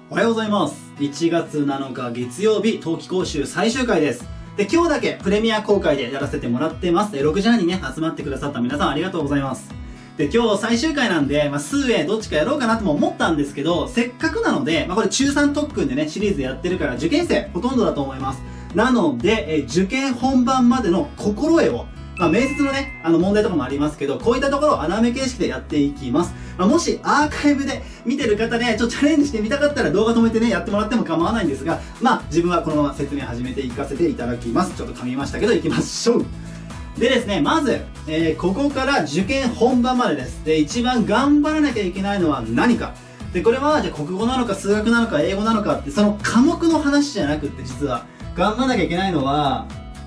おはようございます。1月7日月曜日、冬季講習最終回です。で、今日だけプレミア公開でやらせてもらってます。6時半にね、集まってくださった皆さんありがとうございます。で、今日最終回なんで、数 A どっちかやろうかなとも思ったんですけど、せっかくなので、これ中3特訓でね、シリーズやってるから受験生ほとんどだと思います。なので、受験本番までの心得を、面接のね、問題とかもありますけど、こういったところを穴埋め形式でやっていきます。もしアーカイブで見てる方ね、チャレンジしてみたかったら動画止めてね、やってもらっても構わないんですが、自分はこのまま説明始めていかせていただきます。ちょっと噛みましたけど、行きましょう。でですね、まず、ここから受験本番までです。で、一番頑張らなきゃいけないのは何か。で、これは、じゃあ国語なのか数学なのか英語なのかって、その科目の話じゃなくって、実は、頑張らなきゃいけないのは、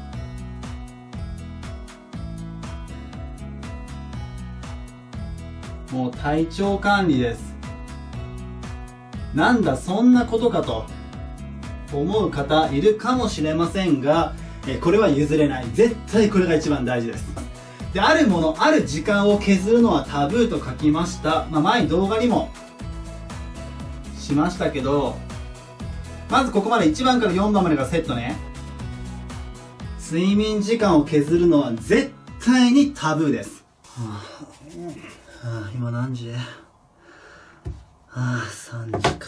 もう体調管理です。なんだそんなことかと思う方いるかもしれませんが、これは譲れない。絶対これが一番大事です。で、あるもの、ある時間を削るのはタブーと書きました。前に動画にもしましたけど、まずここまで1番から4番までがセットね。睡眠時間を削るのは絶対にタブーです。今何時？3時か。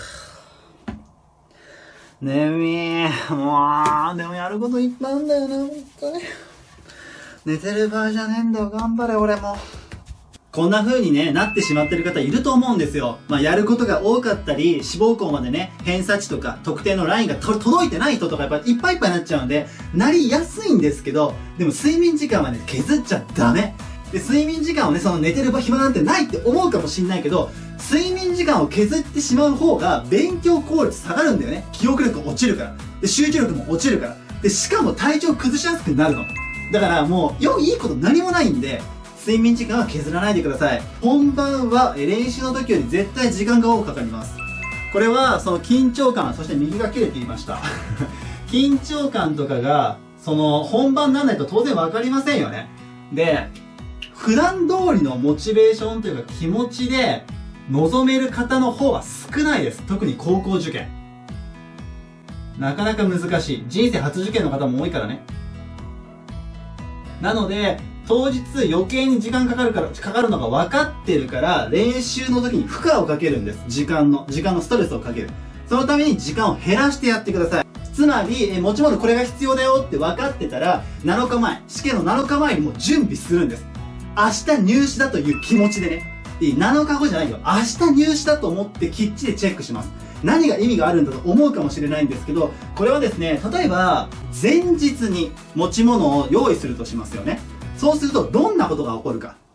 眠い。でもやることいっぱいあんだよな、本当に。寝てる場合じゃねえんだよ、頑張れ、俺も。こんな風にね、なってしまってる方いると思うんですよ。やることが多かったり、志望校までね、偏差値とか特定のラインが届いてない人とかやっぱいっぱいいっぱいになっちゃうんで、なりやすいんですけど、でも睡眠時間はね、削っちゃダメ。で、睡眠時間をね、その寝てる暇なんてないって思うかもしんないけど、睡眠時間を削ってしまう方が勉強効率下がるんだよね。記憶力落ちるから。で、集中力も落ちるから。で、しかも体調崩しやすくなるの。だからもう、いいこと何もないんで、睡眠時間は削らないでください。本番は練習の時より絶対時間が多くかかります。これは、その緊張感、そして右が切れていました。緊張感とかが、その本番にならないと当然わかりませんよね。で、普段通りのモチベーションというか気持ちで臨める方の方は少ないです。特に高校受験。なかなか難しい。人生初受験の方も多いからね。なので、当日余計に時間かかるのが分かってるから、練習の時に負荷をかけるんです。時間のストレスをかける。そのために時間を減らしてやってください。つまり、持ち物これが必要だよって分かってたら、7日前、試験の7日前にもう準備するんです。明日入試だという気持ちでね。7日後じゃないよ。明日入試だと思ってきっちりチェックします。何が意味があるんだと思うかもしれないんですけど、これはですね、例えば、前日に持ち物を用意するとしますよね。そうすると、どんなことが起こるか。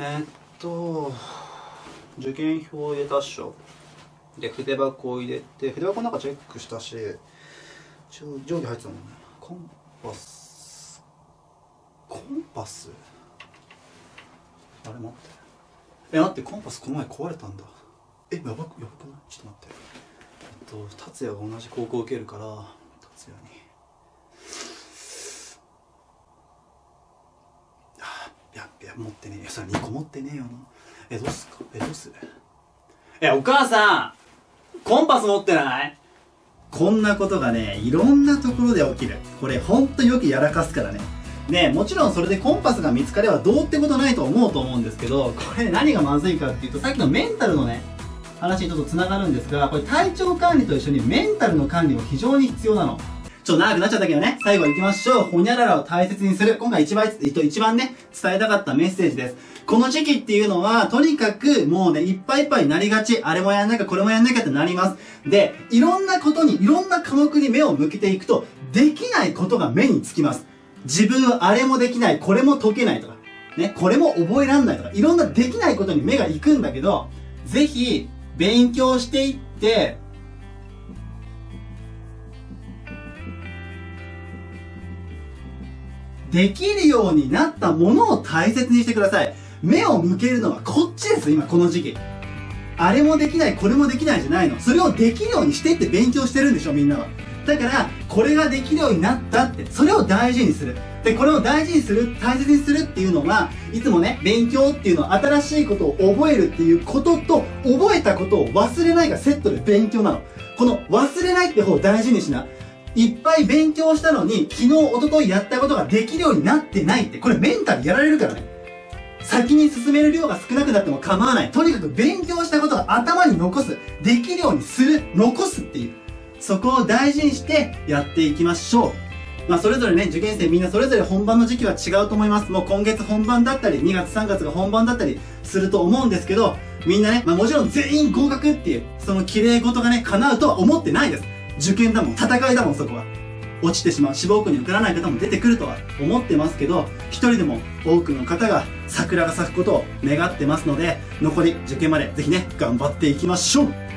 受験票を入れたっしょ。で、筆箱を入れて、筆箱の中チェックしたし、定規入ってたもんね。コンパス。あれ待って、コンパスこの前壊れたんだ。やばくない？ちょっと待って。達也が同じ高校受けるから、達也に。持ってねえ。それ2個持ってねえよな。どうする？お母さんコンパス持ってない？こんなことがね、いろんなところで起きる。これほんとよくやらかすからね。もちろんそれでコンパスが見つかればどうってことないと思うんですけど、これ何がまずいかっていうと、さっきのメンタルのね、話にちょっと繋がるんですが、これ体調管理と一緒にメンタルの管理も非常に必要なの。ちょっと長くなっちゃったけどね、最後行きましょう。ほにゃららを大切にする。今回一番ね、伝えたかったメッセージです。この時期っていうのは、とにかくもうね、いっぱいいっぱいになりがち。あれもやんなきゃ、これもやんなきゃってなります。で、いろんなことに、いろんな科目に目を向けていくと、できないことが目につきます。自分はあれもできない、これも解けないとか、ね、これも覚えらんないとか、いろんなできないことに目が行くんだけど、ぜひ、勉強していって、できるようになったものを大切にしてください。目を向けるのはこっちです、今この時期。あれもできない、これもできないじゃないの。それをできるようにしてって勉強してるんでしょ、みんなは。だから、これができるようになったって、それを大事にする。で、これを大事にする、大切にするっていうのは、いつもね、勉強っていうのは新しいことを覚えるっていうことと、覚えたことを忘れないがセットで勉強なの。 この忘れないって方を大事にしな。いっぱい勉強したのに、昨日、一昨日やったことができるようになってないって、これメンタルやられるからね。先に進める量が少なくなっても構わない。とにかく勉強したことを頭に残す。できるようにする。残すっていう。そこを大事にしてやっていきましょう。まあそれぞれね、受験生みんなそれぞれ本番の時期は違うと思います。もう今月本番だったり、2月3月が本番だったりすると思うんですけど、みんなね、まあもちろん全員合格っていう、その綺麗事がね、叶うとは思ってないです。受験だもん、戦いだもん、そこは。落ちてしまう、志望校に受からない方も出てくるとは思ってますけど、一人でも多くの方が桜が咲くことを願ってますので、残り受験までぜひね、頑張っていきましょう。